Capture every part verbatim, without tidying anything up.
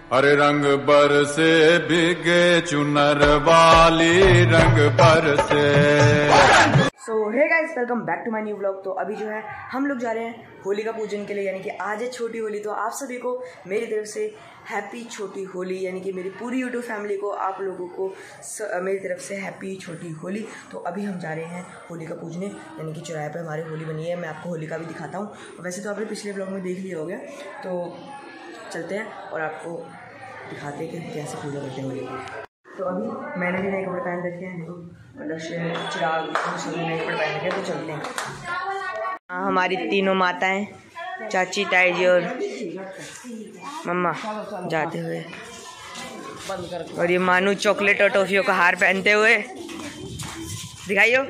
अरे रंग बरसे भीगे चुनर वाली रंग बरसे। So hey guys, welcome back to my new blog. तो अभी जो है हम लोग जा रहे हैं होली का पूजन के लिए, यानी कि आज है छोटी होली। तो आप सभी को मेरी तरफ से हैप्पी छोटी होली, यानी कि मेरी पूरी यूट्यूब फैमिली को, आप लोगों को स, मेरी तरफ से हैप्पी छोटी होली। तो अभी हम जा रहे हैं होली का पूजने, यानी कि चौराहे पे हमारी होली बनी है। मैं आपको होली का भी दिखाता हूँ। वैसे तो आपने पिछले ब्लॉग में देख लिया हो गया, तो चलते हैं और आपको दिखाते हैं कि कैसे पूजा करते हैं होली की। तो अभी मैंने भी नए कपड़े पहन रखे हैं, मतलब चिराग सभी नए कपड़े पहन रखे हैं। तो चलते हैं। हाँ, हमारी तीनों माताएं, चाची, ताई जी और मम्मा जाते हुए, और ये मानू चॉकलेट और टॉफियों का हार पहनते हुए। दिखाइयो,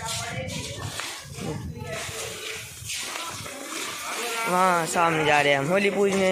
वहाँ सामने जा रहे हैं हम होली पूजने।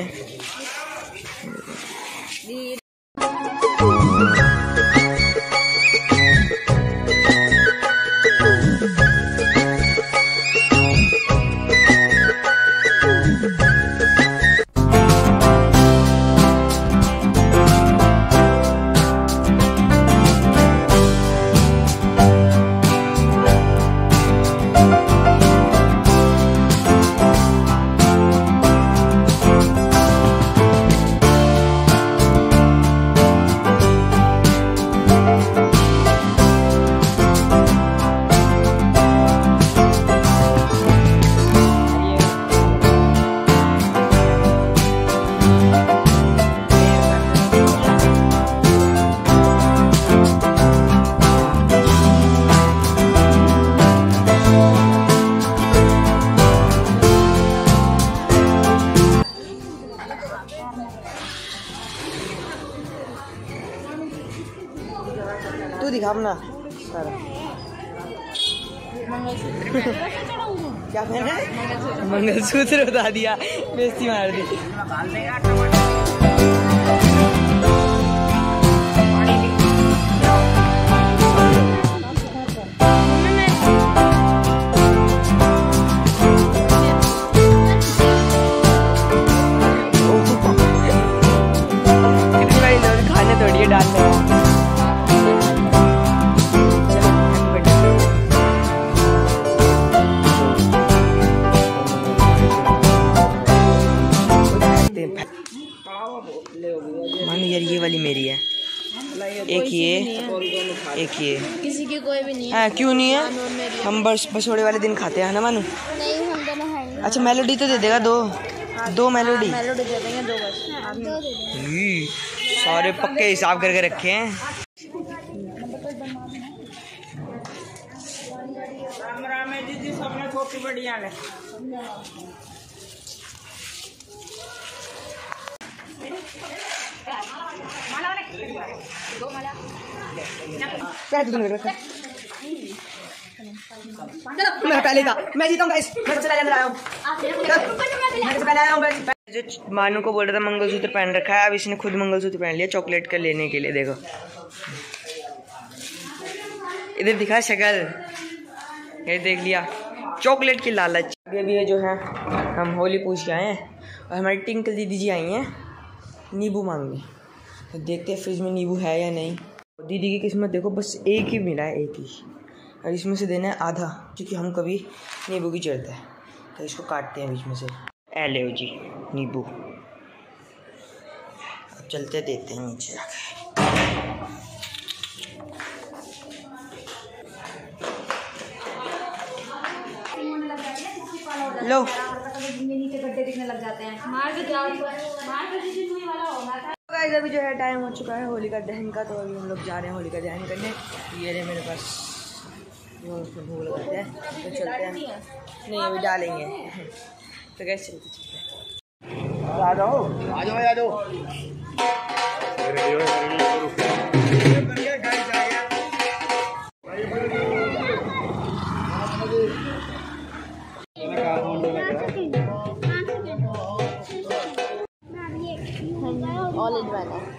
तू दिखा अपना सारा। क्या पहना है? मंगलसूत्र बता दिया, बेइज्जती मार दी। कितनी बड़ी लोग खाने थोड़ी है डालने। मानो यार, ये वाली मेरी है, एक ये, एक ये। किसी की कोई भी नहीं है। हाँ, क्यों नहीं है? हम बस बछोड़े वाले दिन खाते हैं ना मानो। नहीं, हम दोनों हैं। अच्छा, मेलोडी तो दे देगा दो, दो मेलोडी। मेलोडी दे देंगे, दो बस। सारे पक्के हिसाब करके रखे हैं। दीदी सबने छोटी बढ़िया है। मैं पहले था, मैं जीता हूँ गाइस। मैं सबसे पहले आया हूँ, मैं सबसे पहले आया हूँ। जो मानू को बोल रहा था मंगलसूत्र पहन रखा है, अब इसने खुद मंगलसूत्र पहन लिया चॉकलेट का लेने के लिए। देखो इधर दिखा शक्ल, ये देख लिया, चॉकलेट की लालच। अभी ये जो है हम होली पूछ के आए हैं, और हमारी टिंकल दीदी जी आई हैं नींबू मांगने। तो देखते हैं फ्रिज में नींबू है या नहीं। दीदी की किस्मत देखो, बस एक ही मिला है, एक ही, और इसमें से देना है आधा, क्योंकि हम कभी नींबू की जरूरत है। तो इसको काटते हैं बीच में से। ए ले जी नींबू। अब चलते देते हैं नीचे जाके। लो, नीचे गड्ढे दिखने लग जाते हैं। मार के जाओ, मार के जिस दिन वाला होगा था। गाइस, अभी जो है टाइम हो चुका है होली का दहन का, तो अभी हम लोग जा रहे हैं होली का दहन करने। ये रहे मेरे पास, वो उसमें भूख लगाते हैं, तो चलते हैं। नहीं, अभी डालेंगे। तो कैसे चलते चलते आ जाओ, आ जाओ, आ जाओ। ऑल इन वन है।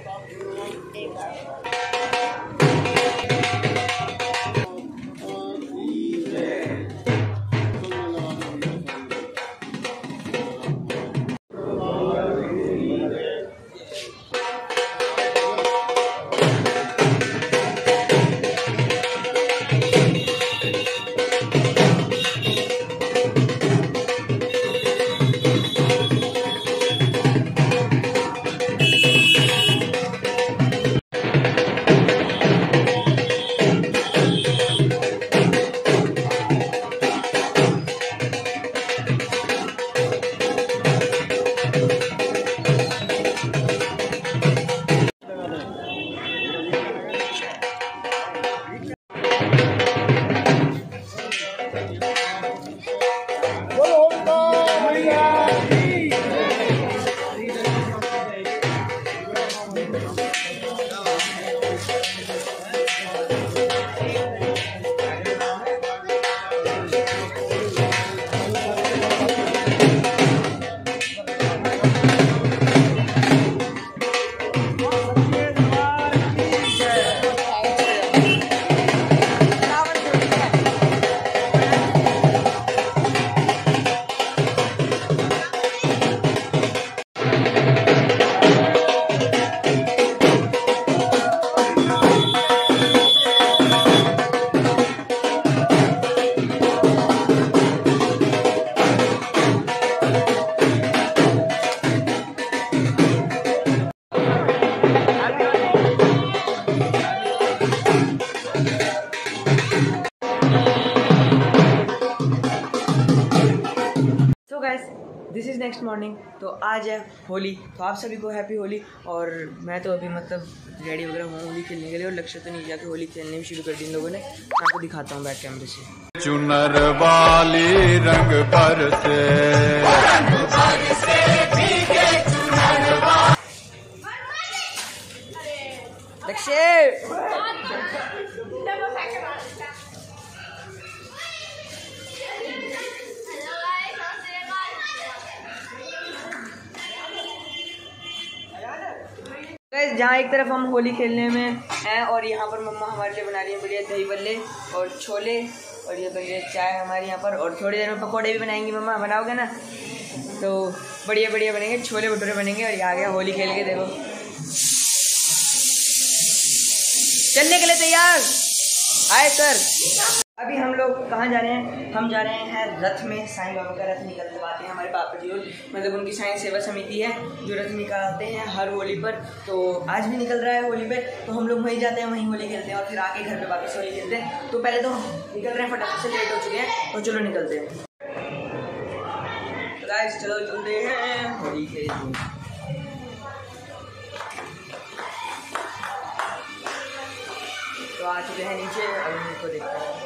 This is next morning. तो आज है होली, तो आप सभी को हैप्पी होली। और मैं तो अभी मतलब रेडी वगैरह हूँ होली खेलने के लिए, और लक्ष्य तो नहीं जाके होली खेलने भी शुरू कर दी इन लोगों ने। मैं आपको दिखाता हूँ बैक कैमरे से। चुनर वाली रंग बरसे, लक्ष्य जहाँ एक तरफ हम होली खेलने में हैं और यहाँ पर मम्मा हमारे लिए बना रही है बढ़िया दही बल्ले और छोले, और ये बढ़िया चाय हमारी यहाँ पर, और थोड़ी देर में पकौड़े भी बनाएंगी मम्मा, बनाओगे ना? तो बढ़िया बढ़िया बनेंगे, छोले भटूरे बनेंगे। और ये आ गया होली खेल के, देखो चलने के लिए तैयार। Hi sir. अभी हम लोग कहाँ जा रहे हैं? हम जा रहे हैं रथ में। साईं बाबा का रथ निकलवाते हैं हमारे पापा जी, और मतलब उनकी साईं सेवा समिति है जो रथ निकालते हैं हर होली पर। तो आज भी निकल रहा है होली पे, तो हम लोग वहीं जाते हैं, वहीं होली खेलते हैं और फिर आके घर पे वापस होली खेलते हैं। तो पहले तो निकल रहे हैं, फटाफट से लेट हो चुके हैं, तो चलो निकलते हैं। तो गाइस चलो चलते हैं होली खेलते। तो आ चुके हैं नीचे, अब इनको देखते हैं।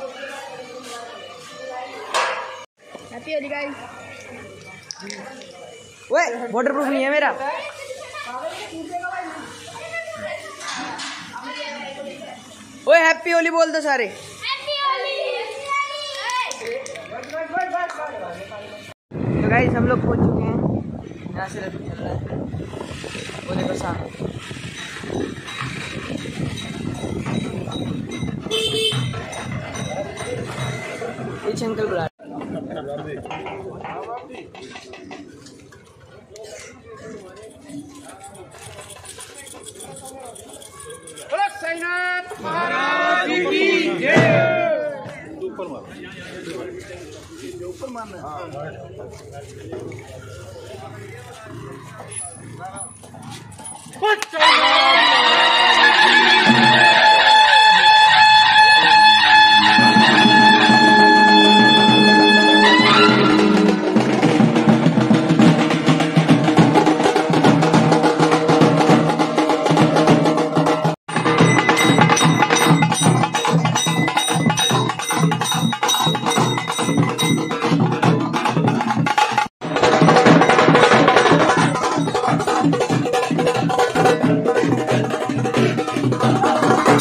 Happy Holi guys. ओए वाटरप्रूफ नहीं है मेरा। ओए हैप्पी होली बोल दो सारे। तो गाइस हम लोग पहुंच चुके हैं, यहाँ से रथ चल रहा है, वो देखो सामने। पीछे अंकल बुला साईनाथ महाराज की जय। ऊपर ऊपर मारना है।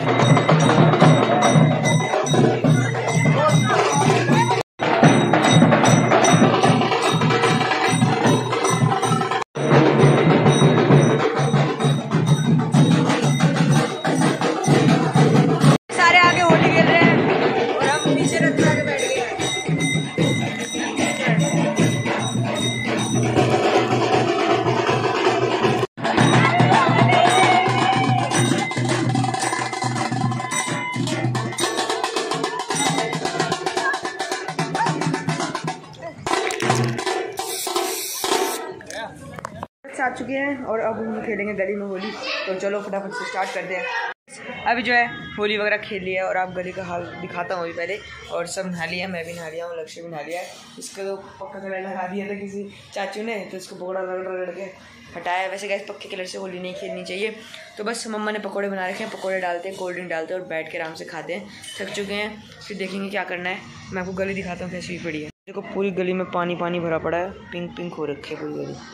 आ चुके हैं और अब हम खेलेंगे गली में होली। तो चलो फटाफट से स्टार्ट करते हैं। अभी जो है होली वगैरह खेल लिया और आप गली का हाल दिखाता हूँ अभी पहले। और सब नहा लिया, मैं भी नहा लिया हूँ, लक्ष्य भी नहा लिया है। इसका तो पक्का कलर लगा दिया था किसी चाचू ने, तो इसको पकौड़ा रगड़ रगड़ के हटाया। वैसे गैस पक्के कलर से होली नहीं खेलनी चाहिए। तो बस मम्मा ने पकौड़े बना रखे हैं, पकौड़े डालते हैं, कोल्ड ड्रिंक डालते हैं और बैठ के आराम से खाते हैं। थक चुके हैं, फिर देखेंगे क्या करना है। मैं आपको गली दिखाता हूँ कैसी भी पड़ी है। देखो पूरी गली में पानी पानी भरा पड़ा है, पिंक पिंक हो रखी है पूरी गली।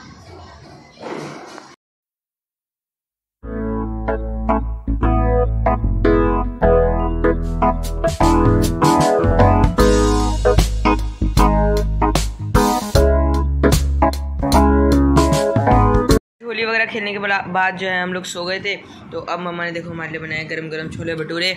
होली वगैरह खेलने के बाद जो है हम लोग सो गए थे। तो अब मम्मा ने देखो हमारे लिए बनाए गरम गरम छोले भटूरे।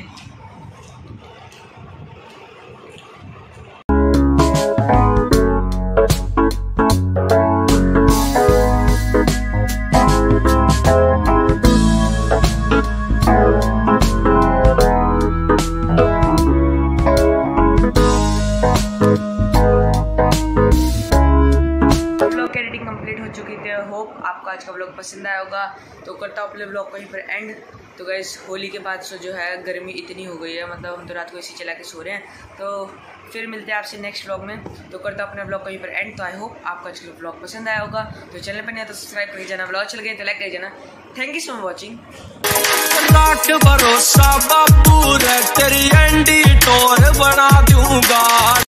होप आपको आज का व्लॉग पसंद आया होगा। तो करता हूँ अपने व्लॉग को यहीं पर एंड। तो गाइस होली के बाद से जो है गर्मी इतनी हो गई है, मतलब हम तो रात को एसी चला के सो रहे हैं। तो फिर मिलते हैं आपसे नेक्स्ट व्लॉग में। तो करता हूँ अपने व्लॉग को यहीं पर एंड। तो आई होप आपको आज का व्लॉग पसंद आया होगा। तो चैनल पर नहीं तो सब्सक्राइब कर जाना, व्लॉग चल गए तो लाइक कर जाना। Thank you so much watching. भरोसा बापू रे तेरी एंडी टोर बना दूंगा।